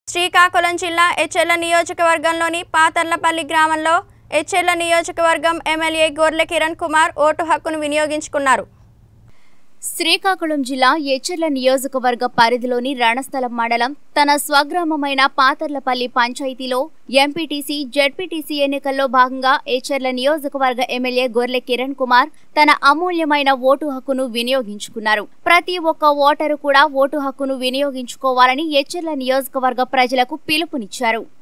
శ్రీకాకుళం జిల్లా ఎచ్చెర్ల నియోజకవర్గంలోని పాతర్లపల్లి గ్రామంలో ఎచ్చెర్ల నియోజకవర్గం ఎమ్మెల్యే గొర్లె కిరణ్ కుమార్ ఓటు హక్కును వినియోగించుకున్నారు. శ్రీకాకుళం జిల్లా ఎచ్చెర్ల నియోజకవర్గ పరిధిలోని రణస్థలం మండలం తన స్వగ్రామమైన పాతర్లపల్లి పంచాయతీలో ఎంపీటీసీ, జెడ్పీటీసీ ఎన్నికల్లో భాగంగా ఎచ్చెర్ల నియోజకవర్గ ఎమ్మెల్యే గొర్లె కిరణ్ కుమార్ తన అమూల్యమైన ఓటు హక్కును వినియోగించుకున్నారు. ప్రతి ఒక్క ఓటరు కూడా ఓటు హక్కును వినియోగించుకోవాలని ఎచ్చెర్ల నియోజకవర్గ ప్రజలకు పిలుపునిచ్చారు.